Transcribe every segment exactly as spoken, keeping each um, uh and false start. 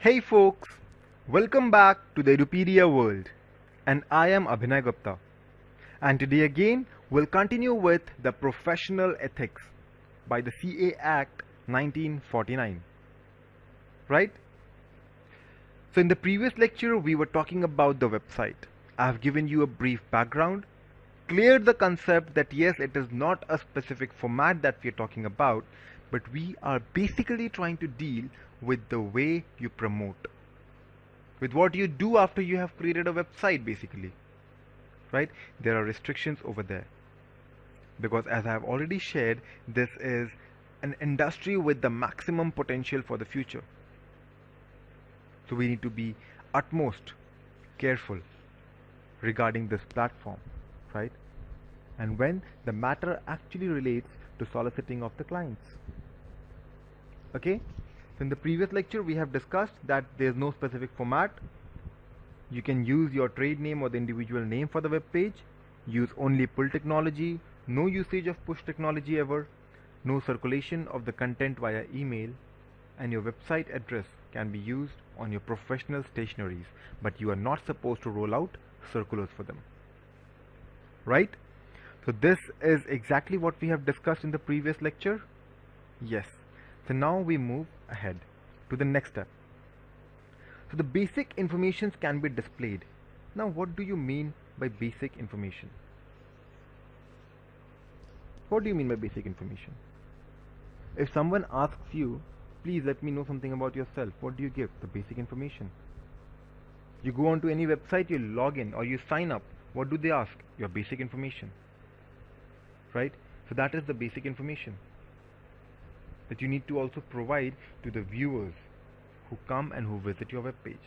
Hey folks, welcome back to the Edupedia world, and I am Abhinay Gupta. And today again, we'll continue with the Professional Ethics by the C A Act nineteen forty-nine. Right? So in the previous lecture, we were talking about the website. I have given you a brief background, cleared the concept that yes, it is not a specific format that we are talking about, but we are basically trying to deal with the way you promote, with what you do after you have created a website basically, right? There are restrictions over there because, as I have already shared, this is an industry with the maximum potential for the future. So we need to be utmost careful regarding this platform, right? And when the matter actually relates to soliciting of the clients. Okay? So in the previous lecture, we have discussed that there is no specific format. You can use your trade name or the individual name for the web page. Use only pull technology. No usage of push technology ever. No circulation of the content via email. And your website address can be used on your professional stationaries, but you are not supposed to roll out circulars for them. Right? So this is exactly what we have discussed in the previous lecture. Yes. So now we move ahead to the next step. So the basic informations can be displayed. Now what do you mean by basic information? What do you mean by basic information? If someone asks you, please let me know something about yourself, what do you give? The basic information. You go onto any website, you log in or you sign up. What do they ask? Your basic information. Right? So that is the basic information that you need to also provide to the viewers who come and who visit your web page.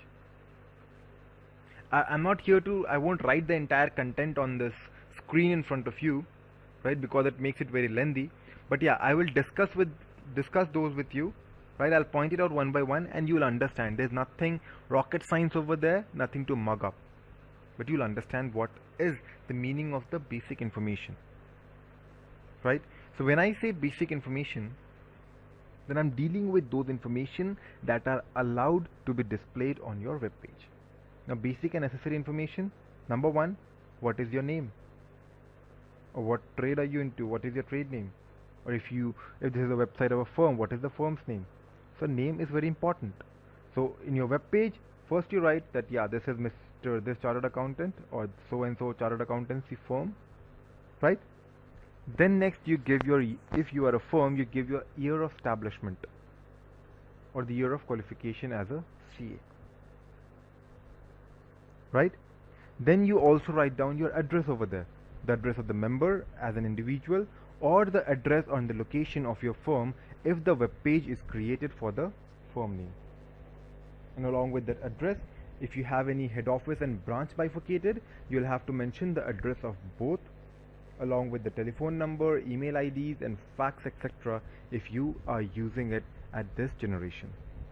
I, I'm not here to, I won't write the entire content on this screen in front of you, right, because it makes it very lengthy. But yeah, I will discuss with discuss those with you, right? I'll point it out one by one and you'll understand. There's nothing rocket science over there, nothing to mug up, but you'll understand what is the meaning of the basic information, right? So when I say basic information, then I'm dealing with those information that are allowed to be displayed on your web page. Now basic and necessary information, number one, what is your name? Or what trade are you into? What is your trade name? Or if you, if this is a website of a firm, what is the firm's name? So name is very important. So in your web page, first you write that yeah, this is Mister this chartered accountant or so and so chartered accountancy firm, right? Then next you give your, if you are a firm, you give your year of establishment or the year of qualification as a C A, right? Then you also write down your address over there, the address of the member as an individual or the address on the location of your firm if the web page is created for the firm name. And along with that address, if you have any head office and branch bifurcated, you'll have to mention the address of both along with the telephone number, email I Ds and fax, et cetera if you are using it at this generation.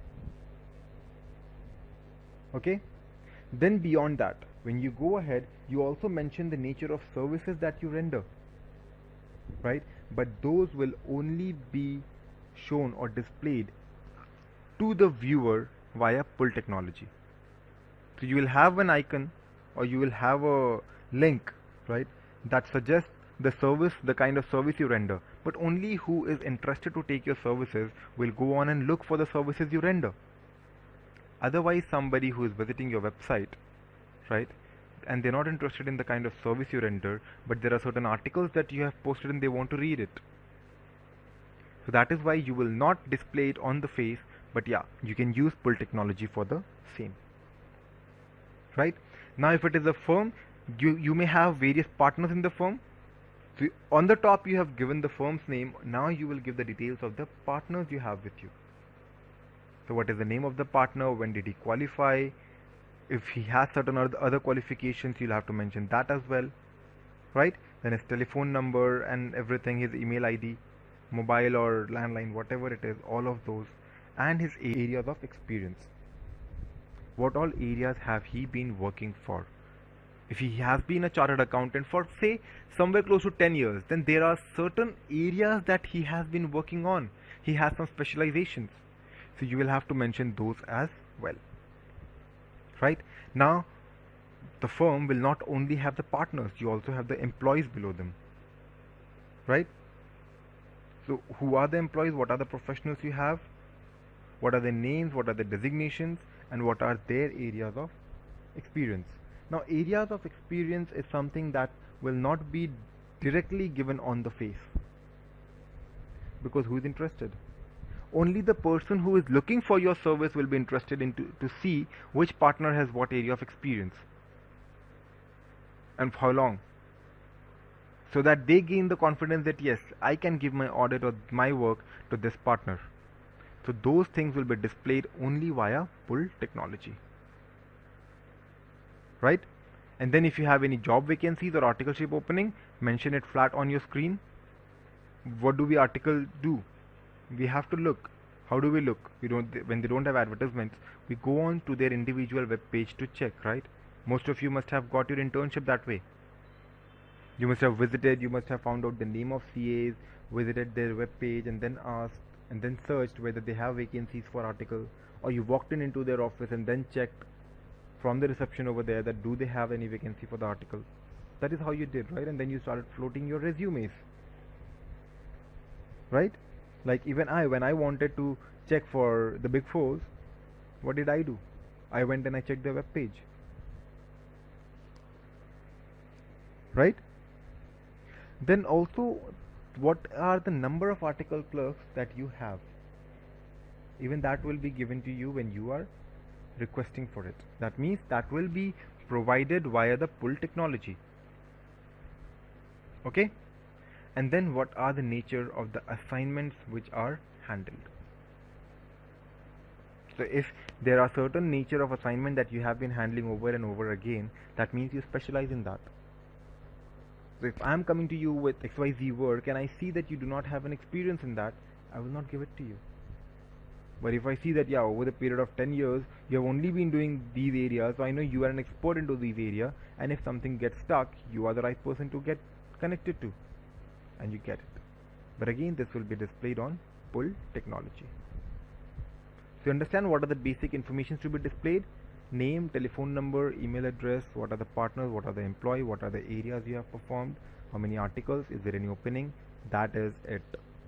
Okay? Then beyond that, when you go ahead, you also mention the nature of services that you render, right? But those will only be shown or displayed to the viewer via pull technology. So you will have an icon or you will have a link, right, that suggests the service, the kind of service you render, but only who is interested to take your services will go on and look for the services you render. Otherwise, somebody who is visiting your website, right, and they're not interested in the kind of service you render, but there are certain articles that you have posted and they want to read it. So that is why you will not display it on the face, but yeah, you can use pull technology for the same. Right? Now if it is a firm, you, you may have various partners in the firm. So on the top you have given the firm's name. Now you will give the details of the partners you have with you. So what is the name of the partner? When did he qualify? If he has certain other qualifications, you'll have to mention that as well. Right? Then his telephone number and everything, his email I D, mobile or landline, whatever it is, all of those, and his areas of experience. What all areas have he been working for? If he has been a chartered accountant for say somewhere close to ten years, then there are certain areas that he has been working on. He has some specializations. So you will have to mention those as well. Right? Now, the firm will not only have the partners, you also have the employees below them. Right? So who are the employees? What are the professionals you have? What are their names? What are their designations? And what are their areas of experience? Now, areas of experience is something that will not be directly given on the face, because who is interested? Only the person who is looking for your service will be interested in to, to see which partner has what area of experience and for how long, so that they gain the confidence that yes, I can give my audit or my work to this partner. So those things will be displayed only via pull technology. Right? And then if you have any job vacancies or articleship opening, mention it flat on your screen. What do we article do? We have to look. How do we look? We don't, when they don't have advertisements, we go on to their individual web page to check, right? Most of you must have got your internship that way. You must have visited, you must have found out the name of C As, visited their web page and then asked and then searched whether they have vacancies for article, or you walked in into their office and then checked from the reception over there that do they have any vacancy for the article. That is how you did, right? And then you started floating your resumes, right? Like even I, when I wanted to check for the big fours, what did I do? I went and I checked their web page, right? Then also, what are the number of article clerks that you have? Even that will be given to you when you are requesting for it. That means that will be provided via the pull technology. Okay? And then what are the nature of the assignments which are handled? So if there are certain nature of assignment that you have been handling over and over again, that means you specialize in that. So if I am coming to you with X Y Z work and I see that you do not have an experience in that, I will not give it to you. But if I see that, yeah, over the period of ten years, you have only been doing these areas, so I know you are an expert into these areas, and if something gets stuck, you are the right person to get connected to, and you get it. But again, this will be displayed on pull technology. So you understand what are the basic information to be displayed? Name, telephone number, email address, what are the partners, what are the employee, what are the areas you have performed, how many articles, is there any opening? That is it.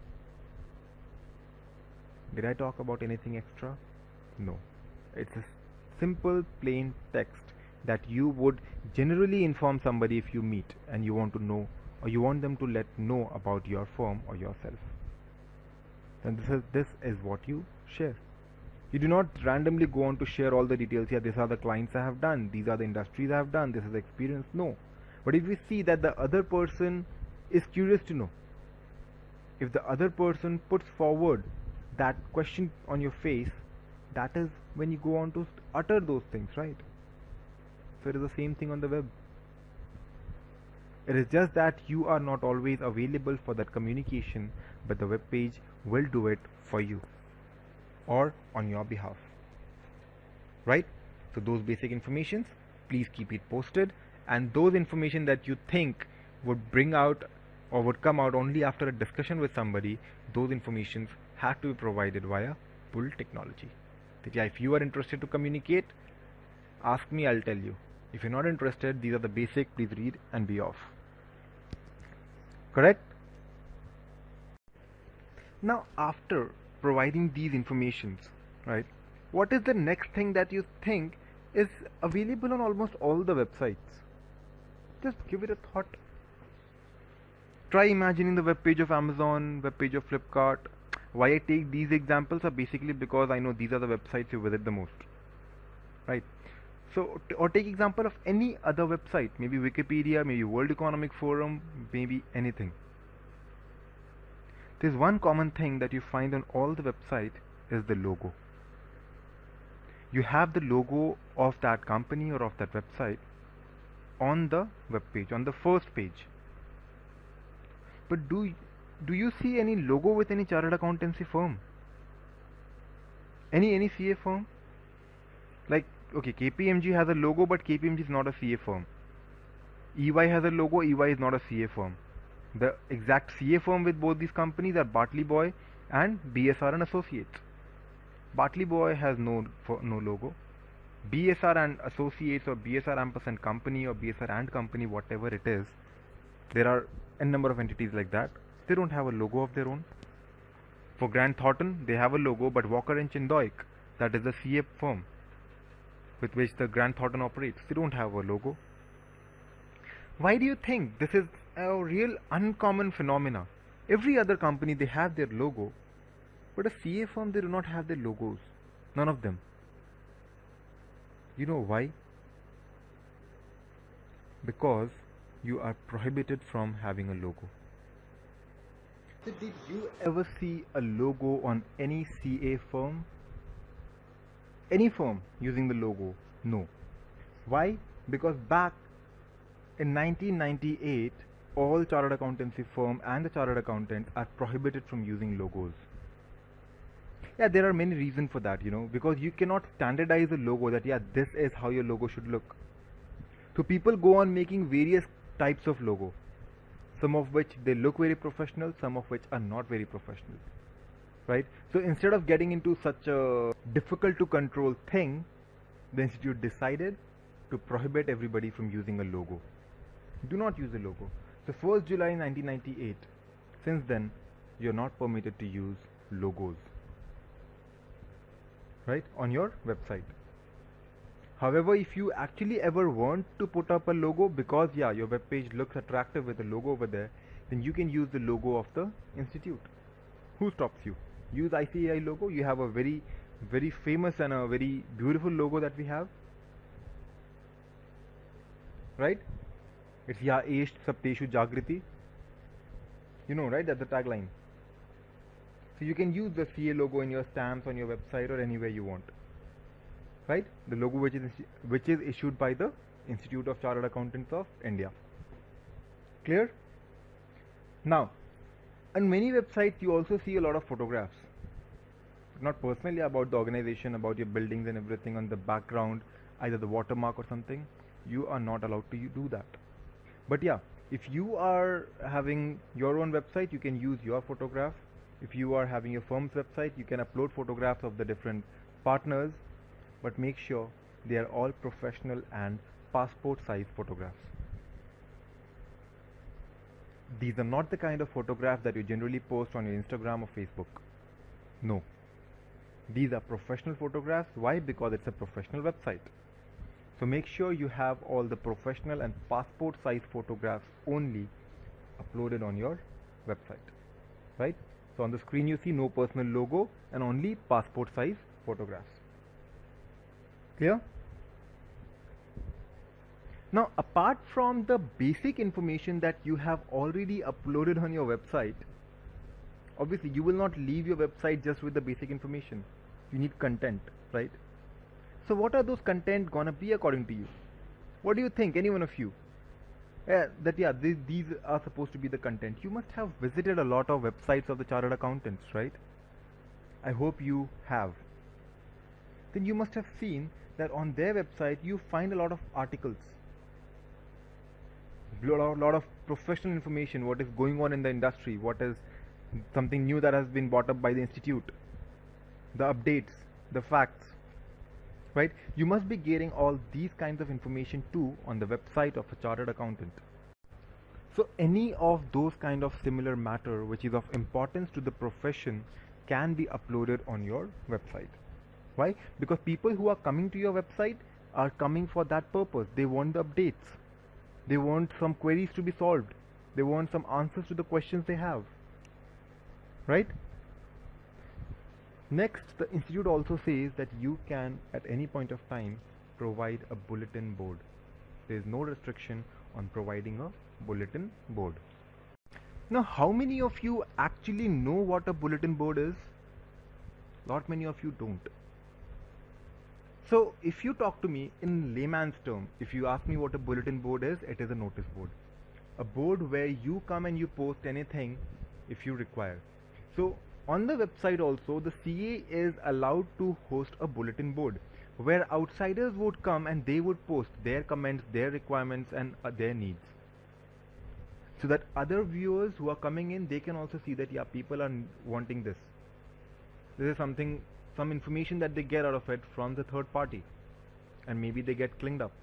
Did I talk about anything extra? No. It's a simple plain text that you would generally inform somebody if you meet and you want to know, or you want them to let know about your firm or yourself. Then this is this is what you share. You do not randomly go on to share all the details. Yeah, these are the clients I have done, these are the industries I have done, this is the experience. No. But if we see that the other person is curious to know, if the other person puts forward that question on your face, that is when you go on to utter those things, right? So it is the same thing on the web. It is just that you are not always available for that communication, but the web page will do it for you or on your behalf, right? So those basic informations, please keep it posted, and those information that you think would bring out or would come out only after a discussion with somebody, those informations have to be provided via pull technology. That yeah, if you are interested to communicate, ask me, I'll tell you. If you're not interested, these are the basic, please read and be off. Correct? Now after providing these informations, right, what is the next thing that you think is available on almost all the websites? Just give it a thought. Try imagining the web page of Amazon, web page of Flipkart. Why I take these examples are basically because I know these are the websites you visit the most, right? So, or take example of any other website, maybe Wikipedia, maybe World Economic Forum, maybe anything. There's one common thing that you find on all the website is the logo. You have the logo of that company or of that website on the web page, on the first page. But do do you see any logo with any chartered accountancy firm? Any any C A firm? Like, okay, K P M G has a logo, but K P M G is not a C A firm. E Y has a logo, E Y is not a C A firm. The exact C A firm with both these companies are Bartley Boy and B S R and Associates. Bartley Boy has no for, no logo. B S R and Associates or B S R ampersand company or B S R and company, whatever it is, there are n number of entities like that. They don't have a logo of their own. For Grant Thornton, they have a logo, but Walker and Chindoik, that is the C A firm with which the Grant Thornton operates, they don't have a logo. Why do you think this is a real uncommon phenomena? Every other company, they have their logo, but a C A firm, they do not have their logos. None of them. You know why? Because you are prohibited from having a logo. So did you ever see a logo on any C A firm? Any firm using the logo? No. Why? Because back in nineteen ninety-eight, all chartered accountancy firm and the chartered accountants are prohibited from using logos. Yeah, there are many reasons for that, you know, because you cannot standardize a logo that, yeah, this is how your logo should look. So people go on making various types of logo, some of which they look very professional, some of which are not very professional, right? So instead of getting into such a difficult to control thing, the institute decided to prohibit everybody from using a logo. Do not use a logo. So first July nineteen ninety-eight, since then, you're not permitted to use logos, right, on your website. However, if you actually ever want to put up a logo, because yeah, your web page looks attractive with a logo over there, then you can use the logo of the institute. Who stops you? Use I C A I logo. You have a very, very famous and a very beautiful logo that we have, right? It's Ya Esht Sapteshu Jagriti. You know, right? That's the tagline. So you can use the C A logo in your stamps, on your website, or anywhere you want, right? The logo which is which is issued by the Institute of Chartered Accountants of India. Clear? Now, on many websites you also see a lot of photographs, not personally about the organization, about your buildings and everything on the background, either the watermark or something. You are not allowed to do that. But yeah, if you are having your own website, you can use your photograph. If you are having your firm's website, you can upload photographs of the different partners, but make sure they are all professional and passport size photographs. These are not the kind of photographs that you generally post on your Instagram or Facebook. No. These are professional photographs. Why? Because it's a professional website. So make sure you have all the professional and passport size photographs only uploaded on your website, right? So on the screen you see no personal logo and only passport size photographs. Clear? Now, apart from the basic information that you have already uploaded on your website, obviously you will not leave your website just with the basic information. You need content, right? So what are those content gonna be according to you? What do you think, any one of you? Yeah, that yeah, these, these are supposed to be the content. You must have visited a lot of websites of the chartered accountants, right? I hope you have. Then you must have seen that on their website you find a lot of articles, a lot, lot of professional information, what is going on in the industry, what is something new that has been brought up by the institute, the updates, the facts, right? You must be getting all these kinds of information too on the website of a chartered accountant. So any of those kind of similar matter which is of importance to the profession can be uploaded on your website. Why? Because people who are coming to your website are coming for that purpose. They want the updates. They want some queries to be solved. They want some answers to the questions they have, right? Next, the institute also says that you can at any point of time provide a bulletin board. There is no restriction on providing a bulletin board. Now, how many of you actually know what a bulletin board is? Not many of you don't. So if you talk to me in layman's term, if you ask me what a bulletin board is, it is a notice board. A board where you come and you post anything if you require. So on the website also, the C A is allowed to host a bulletin board where outsiders would come and they would post their comments, their requirements and uh, their needs. So that other viewers who are coming in, they can also see that yeah, people are wanting this. This is something some information that they get out of it from the third party, and maybe they get cleaned up,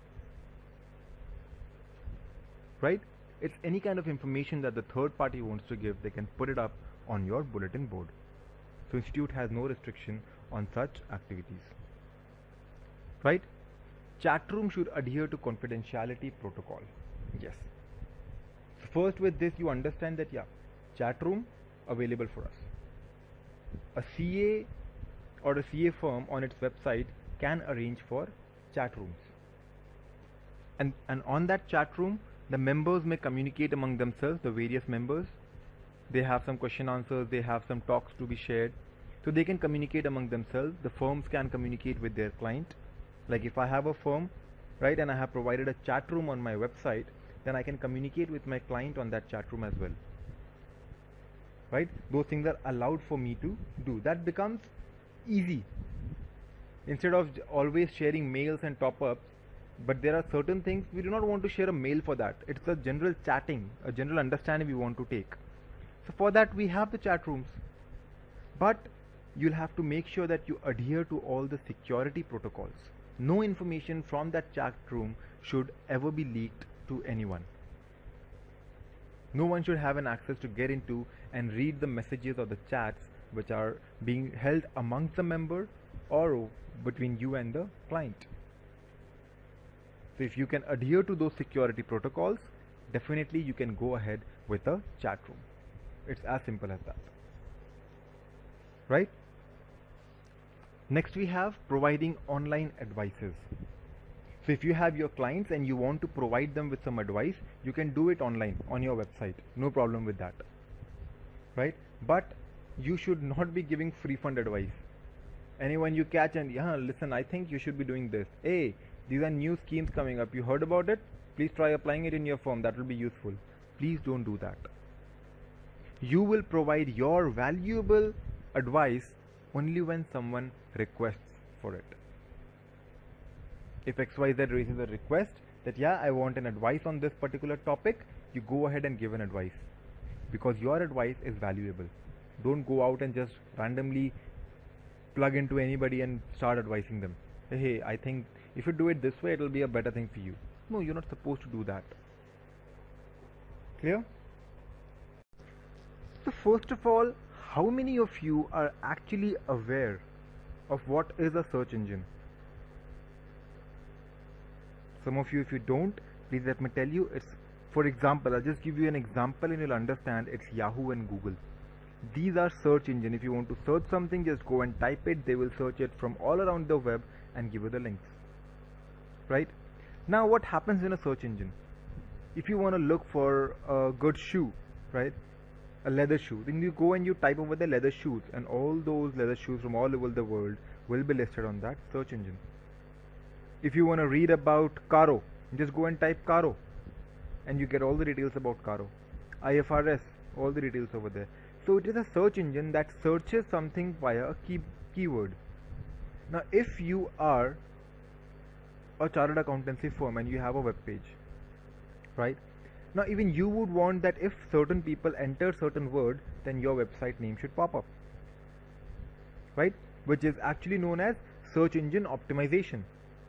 right? It's any kind of information that the third party wants to give, they can put it up on your bulletin board. So institute has no restriction on such activities, right? Chat room should adhere to confidentiality protocol. Yes. So first with this you understand that yeah, chat room available for us. A C A or a C A firm on its website can arrange for chat rooms. And, and on that chat room, the members may communicate among themselves, the various members. They have some question answers, they have some talks to be shared. So they can communicate among themselves. The firms can communicate with their client. Like if I have a firm, right, and I have provided a chat room on my website, then I can communicate with my client on that chat room as well. Right? Those things are allowed for me to do. That becomes easy. Instead of always sharing mails and top-ups, but there are certain things we do not want to share a mail for that. It's a general chatting, a general understanding we want to take. So for that we have the chat rooms. But you'll have to make sure that you adhere to all the security protocols. No information from that chat room should ever be leaked to anyone. No one should have an access to get into and read the messages or the chats which are being held amongst the member or between you and the client. So if you can adhere to those security protocols, definitely you can go ahead with a chat room. It's as simple as that. Right? Next we have providing online advices. So if you have your clients and you want to provide them with some advice, you can do it online on your website. No problem with that. Right? But you should not be giving free fund advice. Anyone you catch and yeah, listen, I think you should be doing this. Hey, these are new schemes coming up. You heard about it? Please try applying it in your firm. That will be useful. Please don't do that. You will provide your valuable advice only when someone requests for it. If X Y Z raises a request that yeah, I want an advice on this particular topic, you go ahead and give an advice because your advice is valuable. Don't go out and just randomly plug into anybody and start advising them. Hey, hey, I think if you do it this way, it will be a better thing for you. No, you're not supposed to do that. Clear? So first of all, how many of you are actually aware of what is a search engine? Some of you, if you don't, please let me tell you. It's, for example, I'll just give you an example and you'll understand. It's Yahoo and Google. These are search engine. If you want to search something, just go and type it. They will search it from all around the web and give you the links. Right? Now what happens in a search engine? If you want to look for a good shoe, right? A leather shoe, then you go and you type over the leather shoes, and all those leather shoes from all over the world will be listed on that search engine. If you want to read about Caro, just go and type Caro and you get all the details about Caro. I F R S, all the details over there. So it is a search engine that searches something via a key keyword. Now if you are a chartered accountancy firm and you have a web page, right? Now even you would want that if certain people enter certain word, then your website name should pop up, right? Which is actually known as search engine optimization.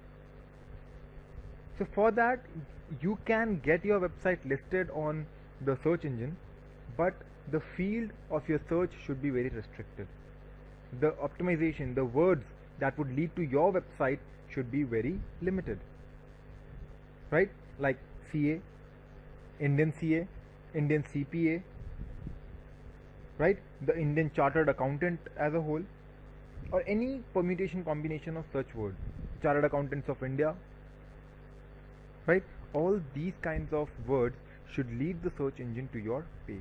So for that, you can get your website listed on the search engine, but the field of your search should be very restricted. The optimization, the words that would lead to your website should be very limited, right? Like C A, Indian C A, Indian C P A, right? The Indian Chartered Accountant as a whole, or any permutation combination of such words. Chartered Accountants of India, right? All these kinds of words should lead the search engine to your page,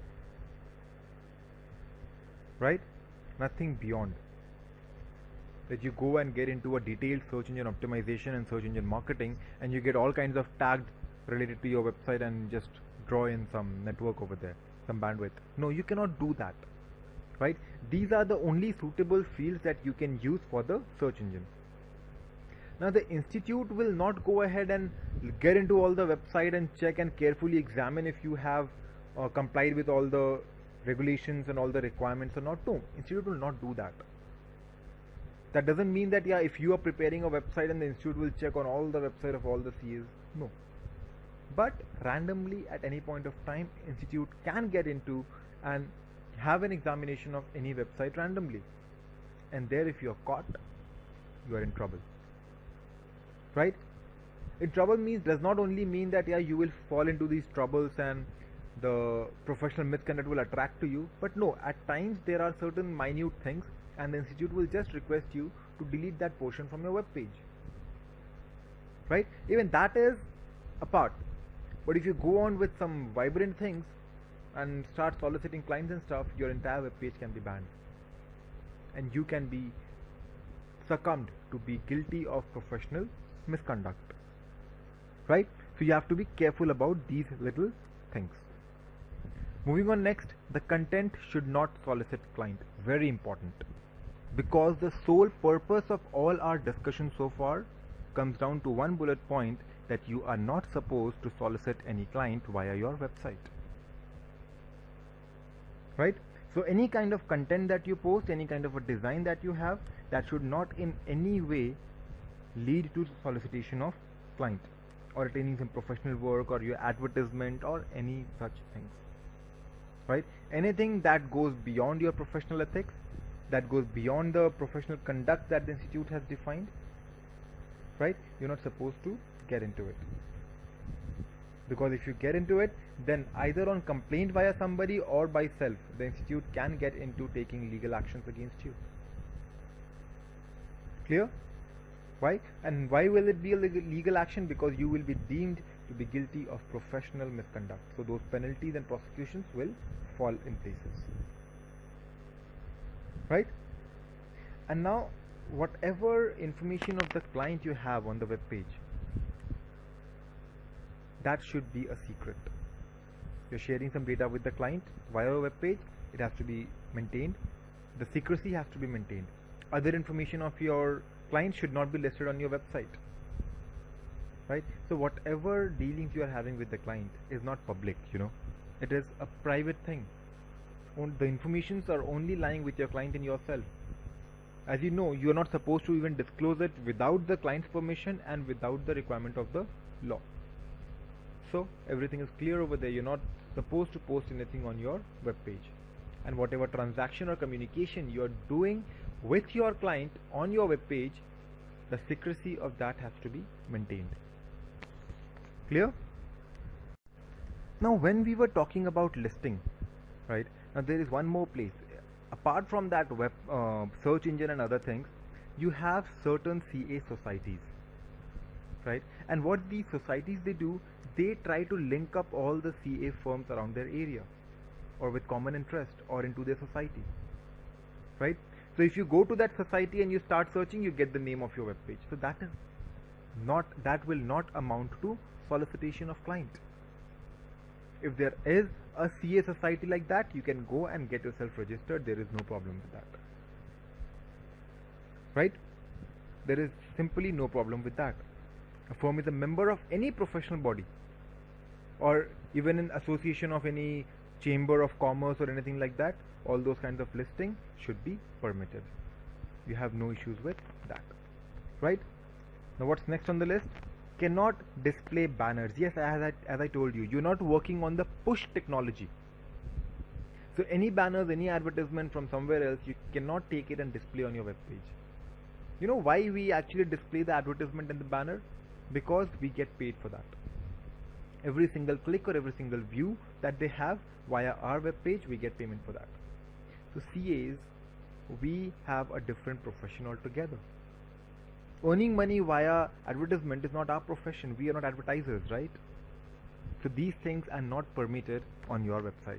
right? Nothing beyond. That you go and get into a detailed search engine optimization and search engine marketing and you get all kinds of tagged related to your website and just draw in some network over there, some bandwidth. No, you cannot do that, right? These are the only suitable fields that you can use for the search engine. Now the institute will not go ahead and get into all the website and check and carefully examine if you have uh, complied with all the regulations and all the requirements or not. No, institute will not do that. That doesn't mean that, yeah, if you are preparing a website and the institute will check on all the website of all the C As. No. But randomly at any point of time, institute can get into and have an examination of any website randomly. And there, if you are caught, you are in trouble. Right? In trouble means does not only mean that, yeah, you will fall into these troubles and the professional misconduct will attract to you, but no, at times there are certain minute things and the institute will just request you to delete that portion from your web page. Right? Even that is a part. But if you go on with some vibrant things and start soliciting clients and stuff, your entire web page can be banned. And you can be succumbed to be guilty of professional misconduct. Right? So you have to be careful about these little things. Moving on next, the content should not solicit client. Very important. Because the sole purpose of all our discussion so far comes down to one bullet point, that you are not supposed to solicit any client via your website. Right? So any kind of content that you post, any kind of a design that you have, that should not in any way lead to solicitation of client or attaining some professional work or your advertisement or any such things. Right? Anything that goes beyond your professional ethics, that goes beyond the professional conduct that the institute has defined, right? You're not supposed to get into it. Because if you get into it, then either on complaint via somebody or by self, the institute can get into taking legal actions against you. Clear? Why? And why will it be a legal action? Because you will be deemed to be guilty of professional misconduct. So those penalties and prosecutions will fall in places. Right? And now, whatever information of the client you have on the web page, that should be a secret. You're sharing some data with the client via a web page, it has to be maintained. The secrecy has to be maintained. Other information of your client should not be listed on your website. Right? So whatever dealings you are having with the client is not public, you know. It is a private thing. The informations are only lying with your client and yourself. As you know, you are not supposed to even disclose it without the client's permission and without the requirement of the law. So everything is clear over there. You're not supposed to post anything on your web page. And whatever transaction or communication you are doing with your client on your web page, the secrecy of that has to be maintained. Clear? Now when we were talking about listing, right, now there is one more place. Apart from that web uh, search engine and other things, you have certain C A societies, right? And what these societies they do, they try to link up all the C A firms around their area or with common interest or into their society, right? So if you go to that society and you start searching, you get the name of your web page. So that is not, that will not amount to solicitation of client. If there is a C A society like that, you can go and get yourself registered. There is no problem with that. Right? There is simply no problem with that. A firm is a member of any professional body or even an association of any chamber of commerce or anything like that. All those kinds of listing should be permitted. You have no issues with that. Right? Now what's next on the list? Cannot display banners. Yes, as I, as I told you, you're not working on the push technology. So any banners, any advertisement from somewhere else, you cannot take it and display on your web page. You know why we actually display the advertisement and the banner? Because we get paid for that. Every single click or every single view that they have via our web page, we get payment for that. So C As, we have a different profession altogether. Earning money via advertisement is not our profession. We are not advertisers, right? So these things are not permitted on your website.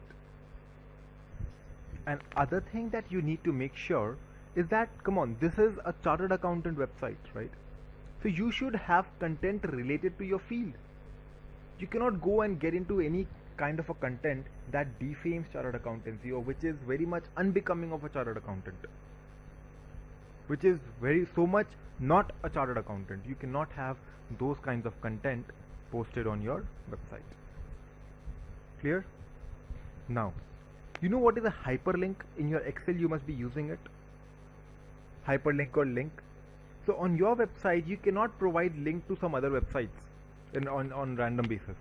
And other thing that you need to make sure is that, come on, this is a chartered accountant website, right? So you should have content related to your field. You cannot go and get into any kind of a content that defames chartered accountancy or which is very much unbecoming of a chartered accountant, which is very so much not a chartered accountant. You cannot have those kinds of content posted on your website. Clear? Now, you know what is a hyperlink? In your Excel you must be using it. hyperlink or link. So on your website, you cannot provide link to some other websites in, on, on random basis.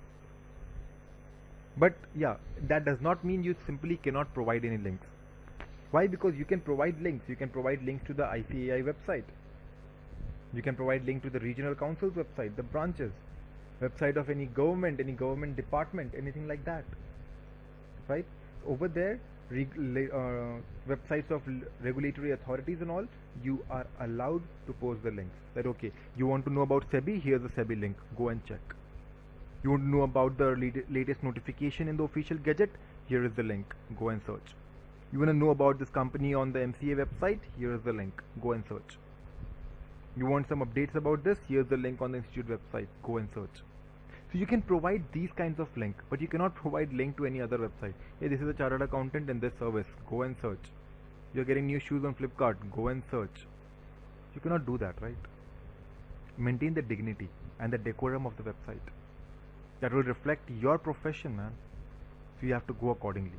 But yeah, that does not mean you simply cannot provide any links. Why? Because you can provide links. You can provide links to the I C A I website. You can provide link to the regional council's website, the branches, website of any government, any government department, anything like that. Right? Over there, uh, websites of regulatory authorities and all, you are allowed to post the links. That okay, you want to know about SEBI? Here's the SEBI link. Go and check. You want to know about the latest notification in the official gazette? Here is the link. Go and search. You want to know about this company on the M C A website? Here is the link. Go and search. You want some updates about this? Here's the link on the institute website. Go and search. So you can provide these kinds of link, but you cannot provide link to any other website. Hey, this is a chartered accountant in this service. Go and search. You're getting new shoes on Flipkart. Go and search. You cannot do that, right? Maintain the dignity and the decorum of the website. That will reflect your profession, man. So you have to go accordingly.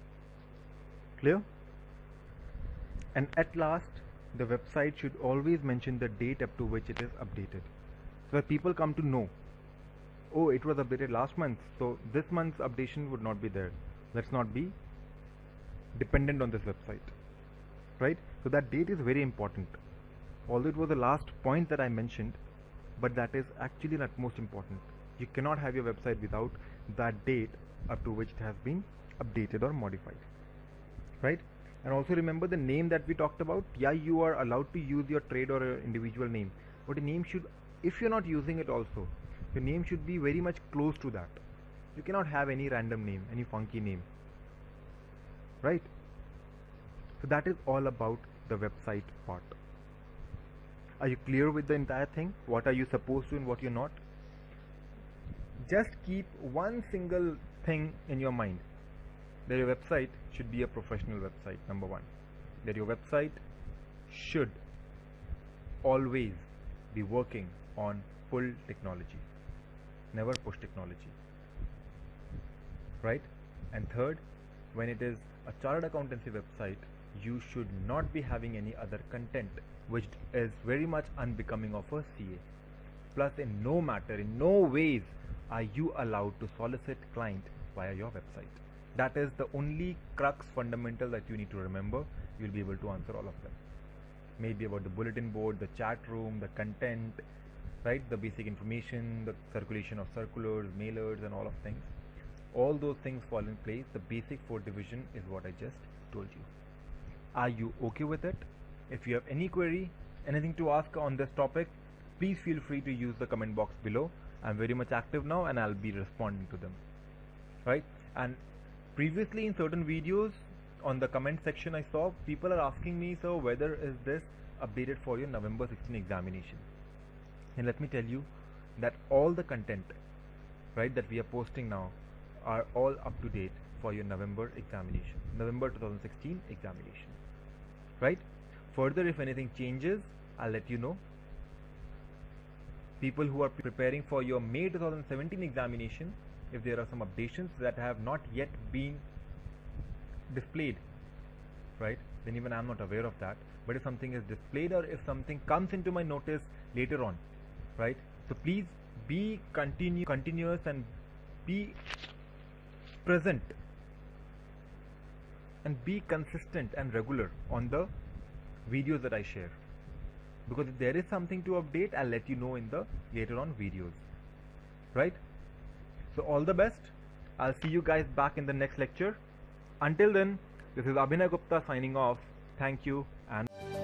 Clear? And at last, the website should always mention the date up to which it is updated, so that people come to know, oh, it was updated last month, so this month's updation would not be there. Let's not be dependent on this website, right? So that date is very important. Although it was the last point that I mentioned, but that is actually not most important. You cannot have your website without that date up to which it has been updated or modified, right? And also remember the name that we talked about. Yeah, you are allowed to use your trade or individual name, but the name should, if you're not using it also, your name should be very much close to that. You cannot have any random name, any funky name, right? So that is all about the website part. Are you clear with the entire thing? What are you supposed to and what you're not? Just keep one single thing in your mind, that your website should be a professional website, number one. That your website should always be working on pull technology, never push technology, right? And third, when it is a chartered accountancy website, you should not be having any other content which is very much unbecoming of a C A. Plus, in no matter, in no ways are you allowed to solicit client via your website. That is the only crux fundamental that you need to remember. You'll be able to answer all of them. Maybe about the bulletin board, the chat room, the content, right? The basic information, the circulation of circulars, mailers and all of things. All those things fall in place. The basic four division is what I just told you. Are you okay with it? If you have any query, anything to ask on this topic, please feel free to use the comment box below. I'm very much active now and I'll be responding to them, right? And previously in certain videos on the comment section, I saw people are asking me, so whether is this updated for your November sixteenth examination? And let me tell you that all the content, right, that we are posting now are all up to date for your November examination, November two thousand sixteen examination, right? Further, if anything changes, I'll let you know. People who are preparing for your May two thousand seventeen examination, if there are some updations that have not yet been displayed, right, then even I'm not aware of that. But if something is displayed or if something comes into my notice later on, right, so please be continue continuous and be present and be consistent and regular on the videos that I share, because if there is something to update, I'll let you know in the later on videos, right? So all the best. I'll see you guys back in the next lecture. Until then, this is Abhinay Gupta signing off. Thank you and